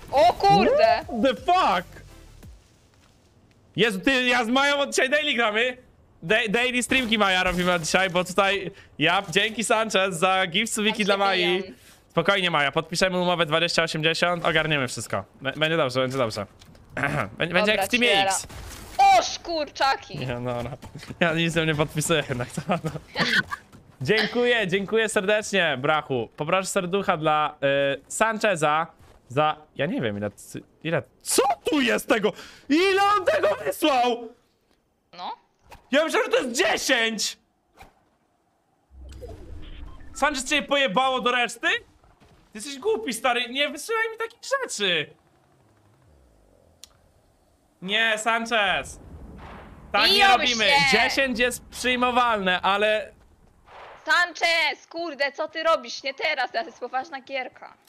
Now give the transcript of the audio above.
O kurde! What the fuck? Jezu, ty, ja z Mają od dzisiaj daily gramy. Daily streamki Maja robimy od dzisiaj, bo tutaj ja, dzięki Sanchez za gift suwiki dla Mai. Spokojnie Maja, podpiszemy umowę 2080, ogarniemy wszystko. Będzie dobrze, będzie dobrze. Będzie Dobra, jak w Teamie ciela. X. O szkurczaki! Nie, no. Ja nic nie podpisuję jednak. No. Dziękuję serdecznie, brachu. Poproszę serducha dla Sancheza za... Ja nie wiem ile... Co tu jest tego? Ile on tego wysłał? No. Ja myślałem, że to jest 10! Sanchez cię pojebało do reszty? Ty jesteś głupi, stary. Nie wysyłaj mi takich rzeczy. Nie, Sanchez. Tak nie robimy. 10 jest przyjmowalne, ale... Sanchez, kurde, co ty robisz? Nie teraz, to jest poważna gierka.